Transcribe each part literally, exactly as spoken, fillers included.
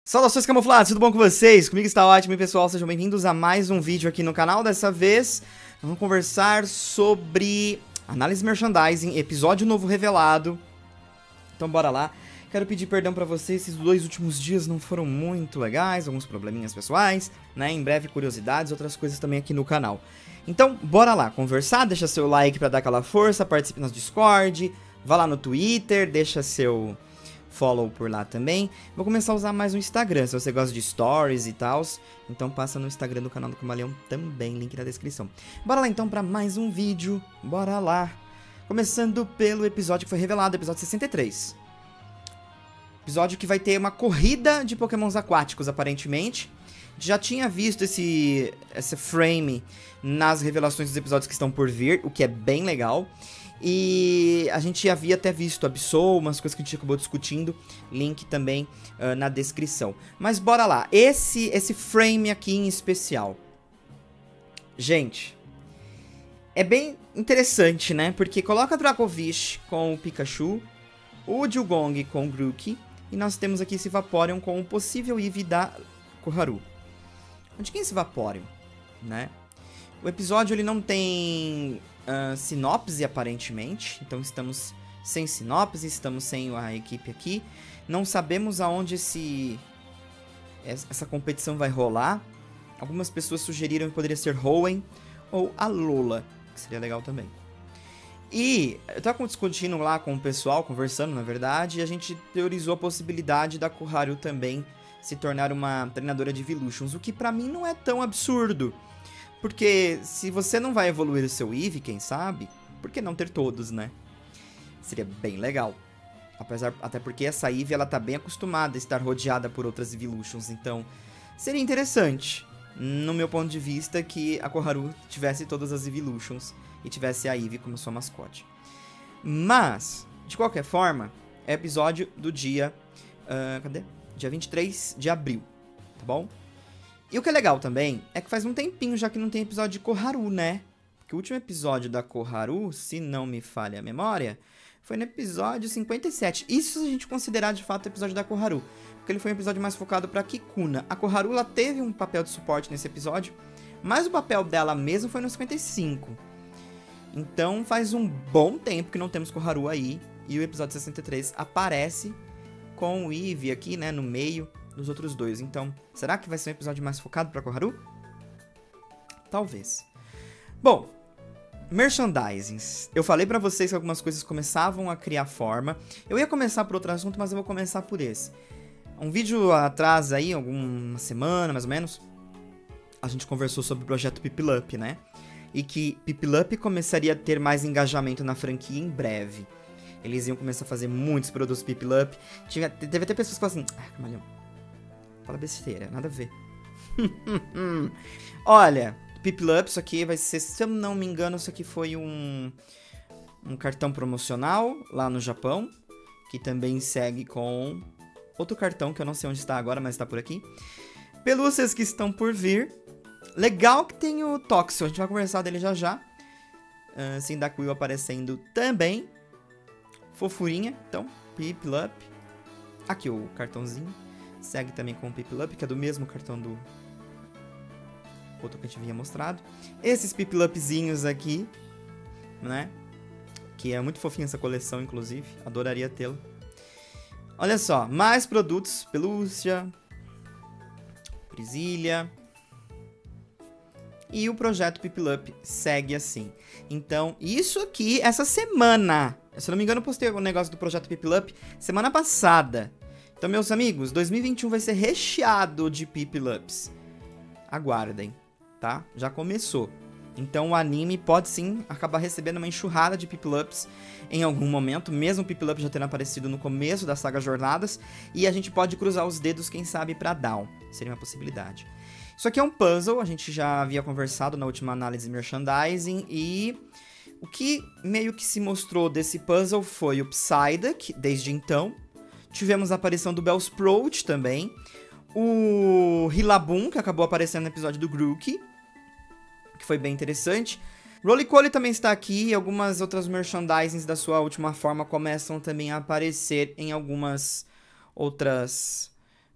Saudações camuflados, tudo bom com vocês? Comigo está ótimo e pessoal, sejam bem-vindos a mais um vídeo aqui no canal. Dessa vez, vamos conversar sobre análise merchandising, episódio novo revelado. Então bora lá. Quero pedir perdão pra vocês, esses dois últimos dias não foram muito legais, alguns probleminhas pessoais, né? Em breve curiosidades, outras coisas também aqui no canal. Então, bora lá conversar, deixa seu like pra dar aquela força, participe no Discord, vá lá no Twitter, deixa seu follow por lá também. Vou começar a usar mais o Instagram, se você gosta de stories e tal, então passa no Instagram do canal do Camaleão também, link na descrição. Bora lá então pra mais um vídeo, bora lá. Começando pelo episódio que foi revelado, episódio sessenta e três. Episódio que vai ter uma corrida de pokémons aquáticos, aparentemente. Já tinha visto esse, esse frame nas revelações dos episódios que estão por vir, o que é bem legal. E a gente havia até visto Absol, umas coisas que a gente acabou discutindo, link também uh, na descrição. Mas bora lá, esse, esse frame aqui em especial. Gente, é bem interessante, né? Porque coloca Dracovish com o Pikachu, o Dewgong com o Grookey, e nós temos aqui esse Vaporeon com o possível Eevee da Koharu. De quem é esse Vaporeon, né? O episódio ele não tem uh, sinopse, aparentemente. Então estamos sem sinopse, estamos sem a equipe aqui. Não sabemos aonde esse, essa competição vai rolar. Algumas pessoas sugeriram que poderia ser Hoenn ou a Lola, que seria legal também. E eu tava discutindo lá com o pessoal, conversando na verdade, e a gente teorizou a possibilidade da Koharu também se tornar uma treinadora de Evolutions, o que pra mim não é tão absurdo. Porque se você não vai evoluir o seu Eevee, quem sabe, por que não ter todos, né? Seria bem legal. Apesar, até porque essa Eevee ela tá bem acostumada a estar rodeada por outras Evolutions, então seria interessante, no meu ponto de vista, que a Koharu tivesse todas as Evolutions e tivesse a Eevee como sua mascote. Mas, de qualquer forma, é episódio do dia... Uh, cadê? Dia vinte e três de abril, tá bom? E o que é legal também é que faz um tempinho já que não tem episódio de Koharu, né? Porque o último episódio da Koharu, se não me falha a memória, foi no episódio cinquenta e sete. Isso se a gente considerar de fato o episódio da Koharu. Porque ele foi um episódio mais focado pra Kikuna. A Koharu ela teve um papel de suporte nesse episódio, mas o papel dela mesmo foi no cinquenta e cinco. Então faz um bom tempo que não temos Koharu aí. E o episódio sessenta e três aparece com o Eevee aqui, né, no meio dos outros dois. Então, será que vai ser um episódio mais focado pra Koharu? Talvez. Bom, merchandisings. Eu falei pra vocês que algumas coisas começavam a criar forma. Eu ia começar por outro assunto, mas eu vou começar por esse. Um vídeo atrás aí, alguma semana mais ou menos, a gente conversou sobre o projeto Piplup, né? E que Piplup começaria a ter mais engajamento na franquia em breve. Eles iam começar a fazer muitos produtos Piplup. Tinha, teve até pessoas que falaram assim... Ah, Camaleão, fala besteira, nada a ver. Olha, Piplup, isso aqui vai ser... Se eu não me engano, isso aqui foi um... Um cartão promocional lá no Japão. Que também segue com... Outro cartão que eu não sei onde está agora, mas está por aqui. Pelúcias que estão por vir. Legal que tem o Toxel, a gente vai conversar dele já já. Uh, Cyndaquil aparecendo também. Fofurinha, então, Piplup. Aqui o cartãozinho. Segue também com o Piplup, que é do mesmo cartão do outro que a gente havia mostrado. Esses Piplupzinhos aqui, né? Que é muito fofinha essa coleção, inclusive. Adoraria tê-la. Olha só, mais produtos. Pelúcia. Prisilha. E o projeto Piplup segue assim. Então, isso aqui, essa semana... Se eu não me engano, eu postei o negócio do projeto Piplup semana passada. Então, meus amigos, dois mil e vinte e um vai ser recheado de Piplups. Aguardem, tá? Já começou. Então, o anime pode sim acabar recebendo uma enxurrada de Piplups em algum momento, mesmo o Piplup já tendo aparecido no começo da saga Jornadas. E a gente pode cruzar os dedos, quem sabe, pra Down. Seria uma possibilidade. Isso aqui é um puzzle, a gente já havia conversado na última análise de merchandising e... O que meio que se mostrou desse puzzle foi o Psyduck, desde então. Tivemos a aparição do Bellsprout também. O Rillaboom, que acabou aparecendo no episódio do Grookey, que foi bem interessante. Rolycoly também está aqui e algumas outras merchandisings da sua última forma começam também a aparecer em algumas outras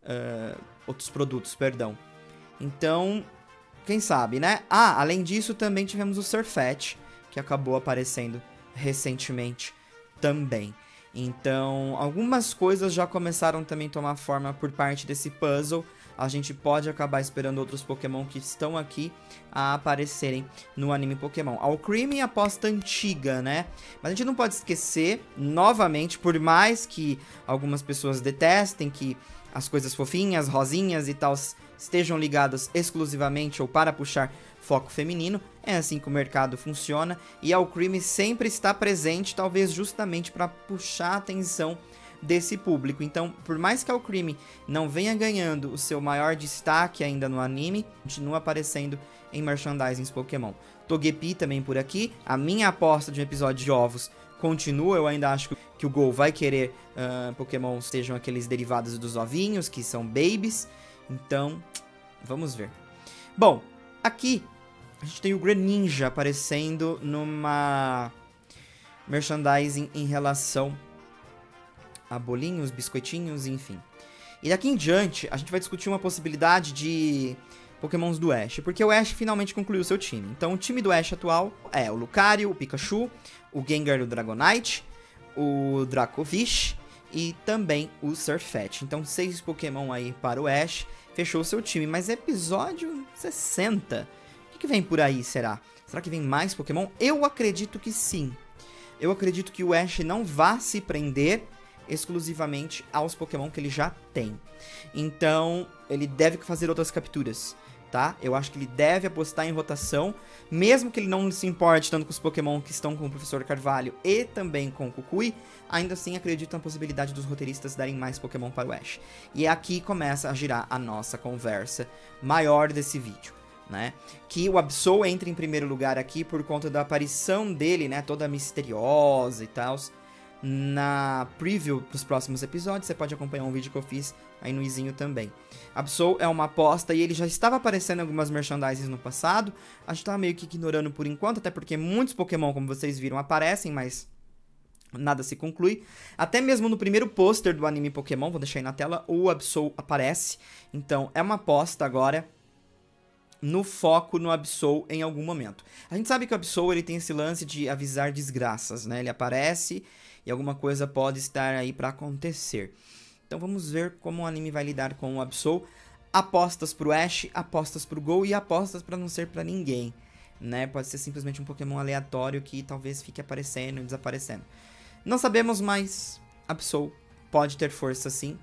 uh, outros produtos, perdão. Então, quem sabe, né? Ah, além disso, também tivemos o Surfetch, que acabou aparecendo recentemente também. Então, algumas coisas já começaram também a tomar forma por parte desse puzzle. A gente pode acabar esperando outros Pokémon que estão aqui a aparecerem no anime Pokémon. Alcremie é aposta antiga, né? Mas a gente não pode esquecer, novamente, por mais que algumas pessoas detestem que as coisas fofinhas, rosinhas e tal estejam ligadas exclusivamente ou para puxar foco feminino, é assim que o mercado funciona, e a Alcremie sempre está presente, talvez justamente para puxar a atenção desse público. Então, por mais que a Alcremie não venha ganhando o seu maior destaque ainda no anime, continua aparecendo em merchandising Pokémon. Togepi também por aqui, a minha aposta de um episódio de ovos continua, eu ainda acho que o Go vai querer uh, Pokémon sejam aqueles derivados dos ovinhos, que são babies, então, vamos ver. Bom, aqui a gente tem o Greninja aparecendo numa merchandising em relação a bolinhos, biscoitinhos, enfim. E daqui em diante, a gente vai discutir uma possibilidade de Pokémons do Ash, porque o Ash finalmente concluiu seu time. Então, o time do Ash atual é o Lucario, o Pikachu, o Gengar do Dragonite, o Dracovish e também o Surfetch. Então, seis Pokémon aí para o Ash, fechou seu time. Mas episódio sessenta... que vem por aí, será? Será que vem mais Pokémon? Eu acredito que sim. Eu acredito que o Ash não vá se prender exclusivamente aos Pokémon que ele já tem. Então, ele deve fazer outras capturas, tá? Eu acho que ele deve apostar em rotação, mesmo que ele não se importe tanto com os Pokémon que estão com o Professor Carvalho e também com o Kukui, ainda assim acredito na possibilidade dos roteiristas darem mais Pokémon para o Ash. E aqui começa a girar a nossa conversa maior desse vídeo. Né? Que o Absol entra em primeiro lugar aqui por conta da aparição dele, né? Toda misteriosa e tal. Na preview dos próximos episódios, você pode acompanhar um vídeo que eu fiz aí no izinho também. Absol é uma aposta e ele já estava aparecendo em algumas merchandises no passado. A gente tava meio que ignorando por enquanto, até porque muitos Pokémon, como vocês viram, aparecem, mas nada se conclui. Até mesmo no primeiro pôster do anime Pokémon, vou deixar aí na tela, o Absol aparece. Então é uma aposta agora no foco no Absol em algum momento. A gente sabe que o Absol ele tem esse lance de avisar desgraças, né? Ele aparece e alguma coisa pode estar aí para acontecer. Então vamos ver como o anime vai lidar com o Absol. Apostas pro Ash, apostas pro Go e apostas para não ser para ninguém, né? Pode ser simplesmente um Pokémon aleatório que talvez fique aparecendo e desaparecendo. Não sabemos, mas Absol pode ter força sim.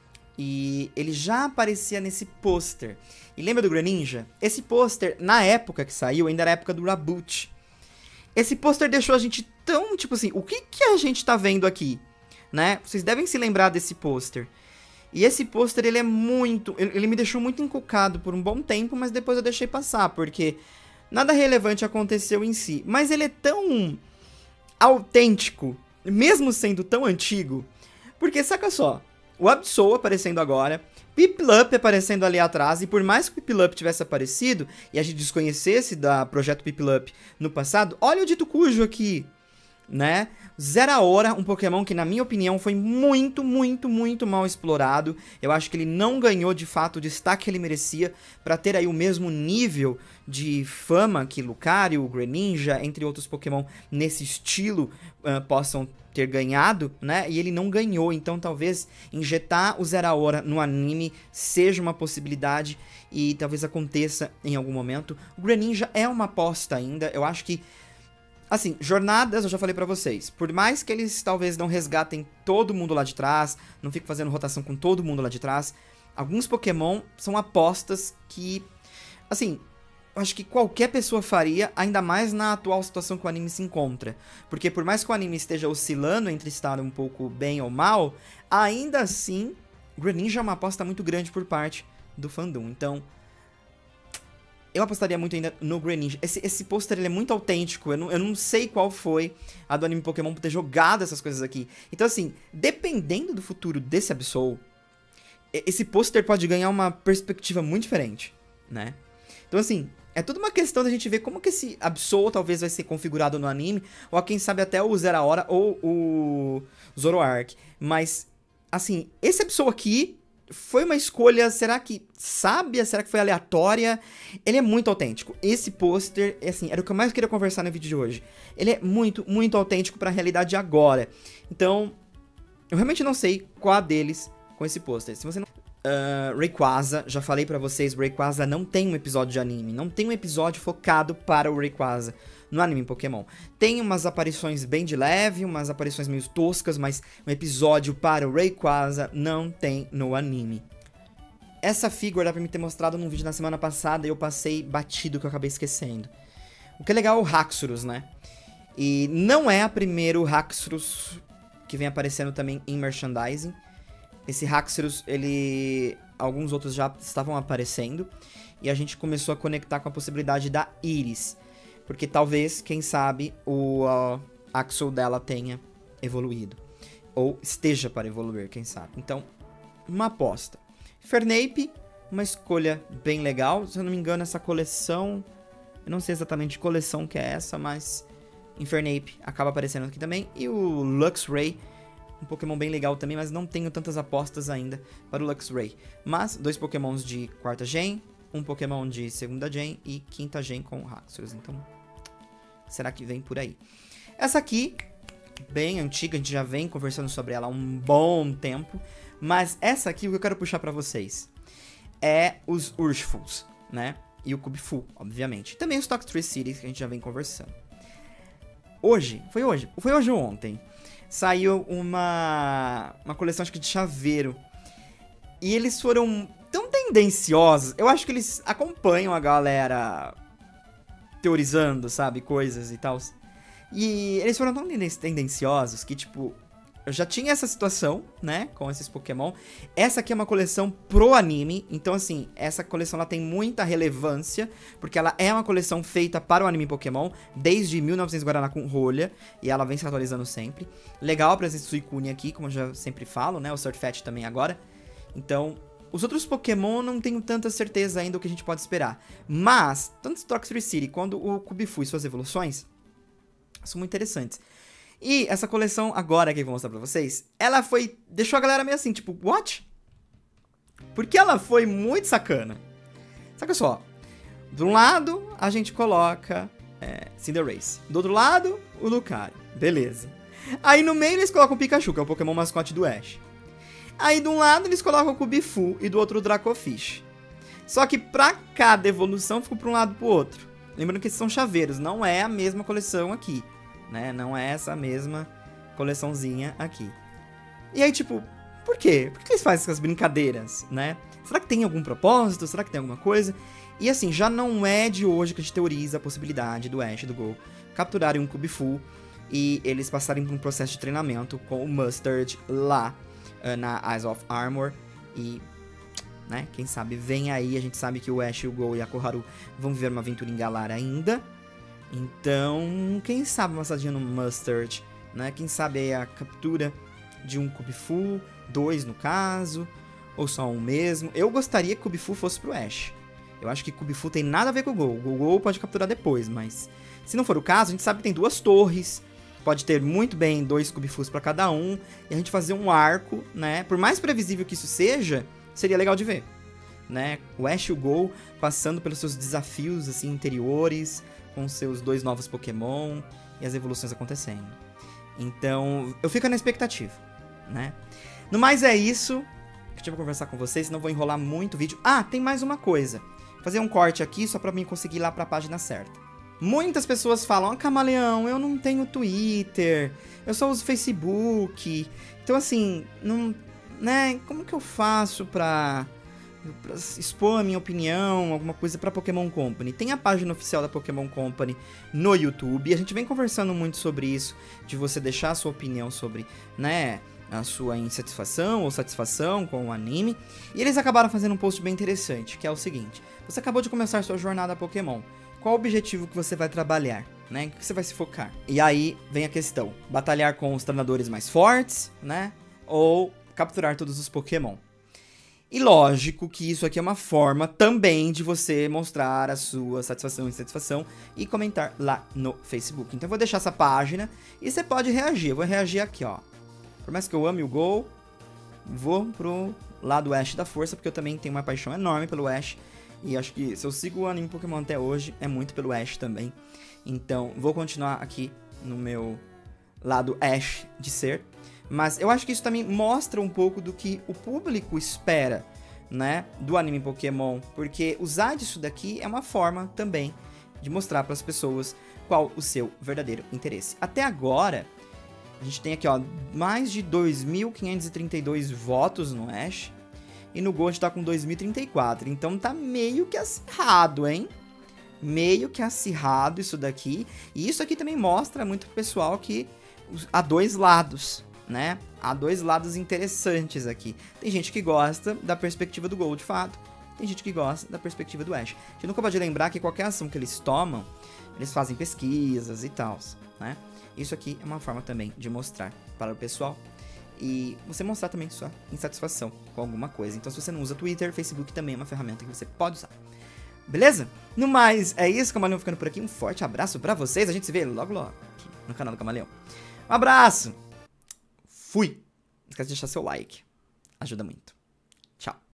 E ele já aparecia nesse pôster. E lembra do Greninja? Esse pôster, na época que saiu, ainda era a época do Raboot. Esse pôster deixou a gente tão, tipo assim, o que que a gente tá vendo aqui? Né? Vocês devem se lembrar desse pôster. E esse pôster, ele é muito... Ele me deixou muito encucado por um bom tempo, mas depois eu deixei passar, porque nada relevante aconteceu em si. Mas ele é tão autêntico, mesmo sendo tão antigo, porque, saca só... O Absol aparecendo agora, Piplup aparecendo ali atrás, e por mais que o Piplup tivesse aparecido, e a gente desconhecesse da projeto Piplup no passado, olha o Dito Cujo aqui, né? Zeraora, um Pokémon que na minha opinião foi muito, muito, muito mal explorado. Eu acho que ele não ganhou de fato o destaque que ele merecia para ter aí o mesmo nível de fama que Lucario, Greninja, entre outros Pokémon nesse estilo uh, possam ter ganhado, né? E ele não ganhou, então talvez injetar o Zeraora no anime seja uma possibilidade e talvez aconteça em algum momento. O Greninja é uma aposta ainda, eu acho que assim, jornadas, eu já falei pra vocês, por mais que eles talvez não resgatem todo mundo lá de trás, não fiquem fazendo rotação com todo mundo lá de trás, alguns Pokémon são apostas que, assim, eu acho que qualquer pessoa faria, ainda mais na atual situação que o anime se encontra. Porque por mais que o anime esteja oscilando entre estar um pouco bem ou mal, ainda assim, Greninja é uma aposta muito grande por parte do fandom. Então, eu apostaria muito ainda no Greninja. Esse, esse pôster ele é muito autêntico. Eu não, eu não sei qual foi a do anime Pokémon por ter jogado essas coisas aqui. Então, assim, dependendo do futuro desse Absol, esse pôster pode ganhar uma perspectiva muito diferente, né? Então, assim, é tudo uma questão da gente ver como que esse Absol talvez vai ser configurado no anime, ou quem sabe até o Zeraora ou o Zoroark. Mas, assim, esse Absol aqui foi uma escolha, será que sábia? Será que foi aleatória? Ele é muito autêntico. Esse pôster, assim, era o que eu mais queria conversar no vídeo de hoje. Ele é muito, muito autêntico pra realidade de agora. Então, eu realmente não sei qual deles com esse pôster. Se você não... Uh, Rayquaza, já falei pra vocês, Rayquaza não tem um episódio de anime. Não tem um episódio focado para o Rayquaza no anime Pokémon. Tem umas aparições bem de leve, umas aparições meio toscas, mas um episódio para o Rayquaza não tem no anime. Essa figura dá pra me ter mostrado num vídeo na semana passada e eu passei batido que eu acabei esquecendo. O que é legal é o Haxorus, né? E não é a primeiro Haxorus que vem aparecendo também em merchandising. Esse Haxorus, ele... alguns outros já estavam aparecendo. E a gente começou a conectar com a possibilidade da Iris. Porque talvez, quem sabe, o uh, Axel dela tenha evoluído. Ou esteja para evoluir, quem sabe. Então, uma aposta. Fernape, uma escolha bem legal. Se eu não me engano, essa coleção... eu não sei exatamente que coleção que é essa, mas... Infernape acaba aparecendo aqui também. E o Luxray, um Pokémon bem legal também, mas não tenho tantas apostas ainda para o Luxray. Mas, dois Pokémons de quarta gen, um Pokémon de segunda gen e quinta gen com o Haxorus. Então, será que vem por aí? Essa aqui, bem antiga, a gente já vem conversando sobre ela há um bom tempo. Mas essa aqui, o que eu quero puxar para vocês é os Urshifuls, né? E o Kubiful, obviamente. Também os Toxtree Cities, que a gente já vem conversando. Hoje, foi hoje, foi hoje ou ontem, saiu uma, uma coleção, acho que de chaveiro. E eles foram tão tendenciosos. Eu acho que eles acompanham a galera teorizando, sabe, coisas e tal. E eles foram tão tendenciosos que, tipo, eu já tinha essa situação, né, com esses Pokémon. Essa aqui é uma coleção pro anime, então, assim, essa coleção ela tem muita relevância, porque ela é uma coleção feita para o anime Pokémon, desde mil e novecentos Guaraná com rolha, e ela vem se atualizando sempre. Legal a presença do Suicune aqui, como eu já sempre falo, né, o Surfetch'd também agora. Então, os outros Pokémon não tenho tanta certeza ainda do que a gente pode esperar. Mas, tanto o Toxtree City quanto o Kubiful e suas evoluções são muito interessantes. E essa coleção agora que eu vou mostrar pra vocês, ela foi... deixou a galera meio assim, tipo, what? Porque ela foi muito sacana. Saca só. De um lado, a gente coloca é, Cinderace. Do outro lado, o Lucario. Beleza. Aí no meio eles colocam o Pikachu, que é o Pokémon mascote do Ash. Aí de um lado eles colocam o Kubiful e do outro o Dracofish. Só que pra cada evolução ficou pra um lado e pro outro. Lembrando que esses são chaveiros, não é a mesma coleção aqui. Né? Não é essa mesma coleçãozinha aqui. E aí, tipo, por quê? Por que eles fazem essas brincadeiras, né? Será que tem algum propósito? Será que tem alguma coisa? E assim, já não é de hoje que a gente teoriza a possibilidade do Ash e do Gol capturarem um Kubiful e eles passarem por um processo de treinamento com o Mustard lá uh, na Eyes of Armor. E, né, quem sabe vem aí, a gente sabe que o Ash, o Gol e a Koharu vão viver uma aventura em Galar ainda. Então, quem sabe uma passadinha no Mustard, né? Quem sabe aí a captura de um Kubiful, dois no caso, ou só um mesmo. Eu gostaria que o Kubiful fosse pro Ash. Eu acho que Kubiful tem nada a ver com o Gol. O Gol pode capturar depois, mas se não for o caso, a gente sabe que tem duas torres. Pode ter muito bem dois Kubifuls pra cada um. E a gente fazer um arco, né? Por mais previsível que isso seja, seria legal de ver, né? O Ash e o Gol passando pelos seus desafios, assim, interiores, com seus dois novos Pokémon e as evoluções acontecendo. Então, eu fico na expectativa, né? No mais é isso que eu tive pra conversar com vocês, não vou enrolar muito o vídeo. Ah, tem mais uma coisa. Vou fazer um corte aqui só pra mim conseguir ir lá pra página certa. Muitas pessoas falam, ah, Camaleão, eu não tenho Twitter, eu só uso Facebook. Então, assim, não, né? Como que eu faço pra... pra expor a minha opinião, alguma coisa pra Pokémon Company? Tem a página oficial da Pokémon Company no YouTube, e a gente vem conversando muito sobre isso, de você deixar a sua opinião sobre, né, a sua insatisfação ou satisfação com o anime. E eles acabaram fazendo um post bem interessante, que é o seguinte: você acabou de começar a sua jornada Pokémon, qual o objetivo que você vai trabalhar, né, o que você vai se focar? E aí vem a questão, batalhar com os treinadores mais fortes, né, ou capturar todos os Pokémon. E lógico que isso aqui é uma forma também de você mostrar a sua satisfação e insatisfação e comentar lá no Facebook. Então eu vou deixar essa página e você pode reagir. Eu vou reagir aqui, ó. Por mais que eu ame o Gol, vou pro lá do Ash da Força, porque eu também tenho uma paixão enorme pelo Ash. E acho que se eu sigo o anime Pokémon até hoje, é muito pelo Ash também. Então, vou continuar aqui no meu lado Ash de ser. Mas eu acho que isso também mostra um pouco do que o público espera, né, do anime Pokémon. Porque usar disso daqui é uma forma também de mostrar para as pessoas qual o seu verdadeiro interesse. Até agora, a gente tem aqui, ó, mais de dois mil quinhentos e trinta e dois votos no Ash. E no Gold tá com dois mil e trinta e quatro. Então tá meio que acirrado, hein? Meio que acirrado isso daqui. E isso aqui também mostra muito pro pessoal que há dois lados, né? Há dois lados interessantes aqui. Tem gente que gosta da perspectiva do Gold, de fato. Tem gente que gosta da perspectiva do Ash. A gente nunca pode lembrar que qualquer ação que eles tomam, eles fazem pesquisas e tal, né? Isso aqui é uma forma também de mostrar para o pessoal. E você mostrar também sua insatisfação com alguma coisa. Então, se você não usa Twitter, Facebook também é uma ferramenta que você pode usar. Beleza? No mais, é isso. Camaleão ficando por aqui. Um forte abraço pra vocês. A gente se vê logo, logo aqui no canal do Camaleão. Um abraço! Fui! Não esquece de deixar seu like. Ajuda muito. Tchau.